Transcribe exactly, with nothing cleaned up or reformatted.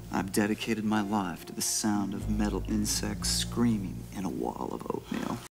I've dedicated my life to the sound of metal insects screaming in a wall of oatmeal.